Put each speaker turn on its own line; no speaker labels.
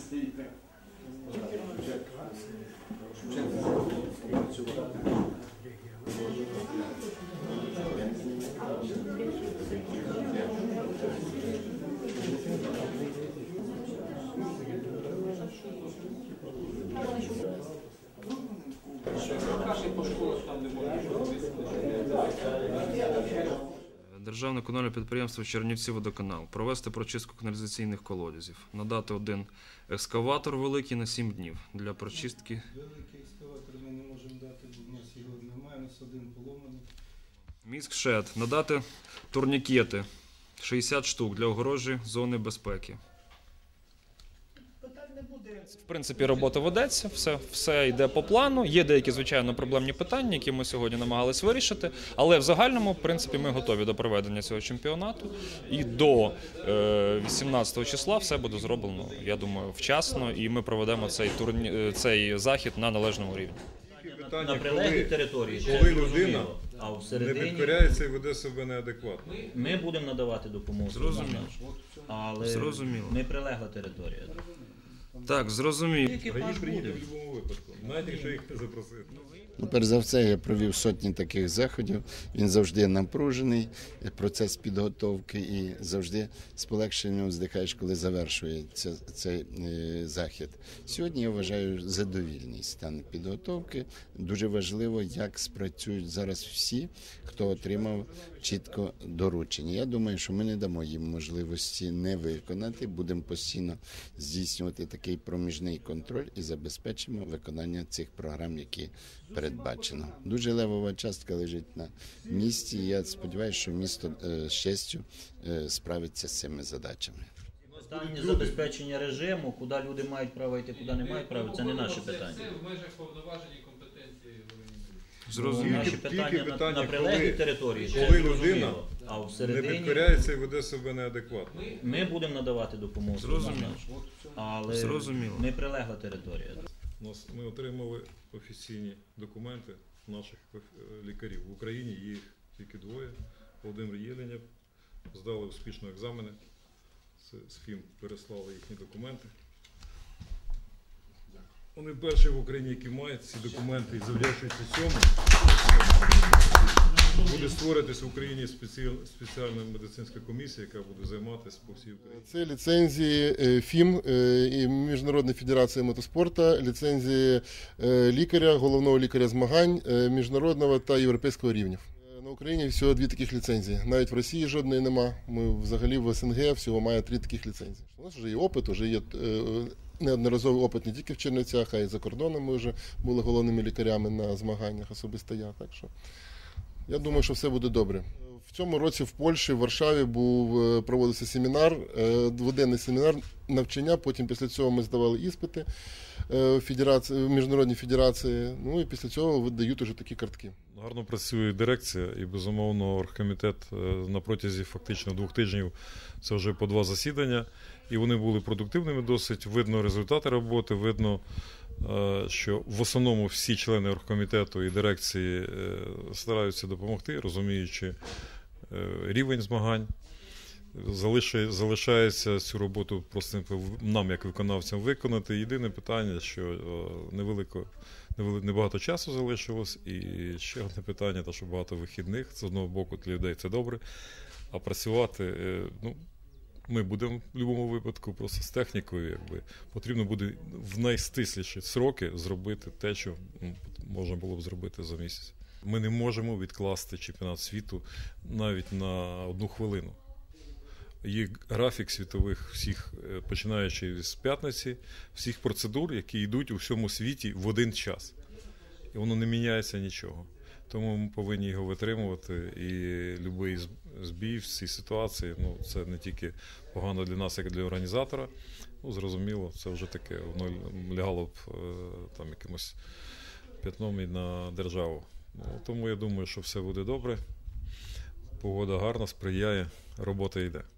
Державне комунальне підприємство «Чернівцівводоканал» провести прочистку каналізаційних колодязів, надати один екскаватор великий на 7 днів для прочистки.
Великий екскаватор ми не можемо дати, бо в нас його немає, у нас один поломаний.
Міськшед надати турнікети 60 штук для огорожі зони безпеки. В принципі, робота ведеться, все йде по плану. Є деякі, звичайно, проблемні питання, які ми сьогодні намагалися вирішити, але в загальному, в принципі, ми готові до проведення цього чемпіонату. І до 18 числа все буде зроблено, я думаю, вчасно, і ми проведемо цей захід на належному рівні.
На прилеглій території, коли людина не підкоряється і веде себе неадекватно.
Ми будемо надавати допомогу.
Зрозуміло.
Але ми прилегла територія.
Так, зрозуміло.
Раніше приїде в будь-якому випадку, навіть якщо їх не запросити.
Перш за все, я провів сотні таких заходів. Він завжди напружений, процес підготовки, і завжди з полегшенням вздихаєш, коли завершується цей захід. Сьогодні я вважаю задовільний стан підготовки. Дуже важливо, як спрацюють зараз всі, хто отримав чітко доручення. Я думаю, що ми не дамо їм можливості не виконати, будемо постійно здійснювати такий проміжний контроль і забезпечимо виконання цих програм, які передбачено. Дуже левова частка лежить на місті, і я сподіваюся, що місто з честю справиться з цими задачами.
Питання забезпечення режиму, куди люди мають право йти, куди не мають права, це не наші питання.
Це в межах повноважень і компетенції.
Зрозуміло.
Наші питання на прилеглій території,
коли людина
не
підкоряється і веде себе неадекватно.
Ми будемо надавати допомогу.
Зрозуміло.
Але ми прилегла територія.
Ми отримали офіційні документи наших лікарів. В Україні їх тільки двоє. Володимир Єленєв, здали успішно екзамени. З ФІМ переслали їхні документи. Вони перші в Україні, які мають ці документи, і завдячуючи цьому буде створитися в Україні спеціальна медицинська комісія, яка буде займатися по всій Україні.
Це ліцензії ФІМ і Міжнародної федерації мотоспорту, ліцензії лікаря, головного лікаря змагань міжнародного та європейського рівнів. На Україні всього 2 таких ліцензії. Навіть в Росії жодної нема. Ми взагалі в СНГ всього має 3 таких ліцензії. У нас вже є опит, вже є неодноразовий опит не тільки в Чернівцях, а й за кордоном. Ми вже були головними лікарями на змаганнях, особисто я. Так що я думаю, що все буде добре. В цьому році в Польщі, в Варшаві проводився семінар, дводенний семінар навчання. Потім після цього ми здавали іспити в міжнародній федерації. Ну і після цього видають уже такі картки.
Гарно працює дирекція і, безумовно, оргкомітет на протязі фактично 2 тижнів, це вже по 2 засідання. І вони були продуктивними досить, видно результати роботи, видно, що в основному всі члени оргкомітету і дирекції стараються допомогти, розуміючи рівень змагань. Залишається цю роботу просто нам, як виконавцям, виконати. Єдине питання, що небагато часу залишилось, і ще одне питання, те, що багато вихідних, з одного боку для людей це добре, а працювати, ми будемо в будь-якому випадку просто з технікою, потрібно буде в найстисліші сроки зробити те, що можна було б зробити за місяць. Ми не можемо відкласти чемпіонат світу навіть на 1 хвилину. Є графік світових всіх, починаючи з п'ятниці, всіх процедур, які йдуть у всьому світі в один час. І воно не міняється нічого. Тому ми повинні його витримувати, і будь-який збій в цій ситуації, це не тільки погано для нас, як і для організатора, зрозуміло, це вже таке, воно лягало б там якимось п'ятном і на державу. Тому я думаю, що все буде добре, погода гарна, сприяє, робота йде.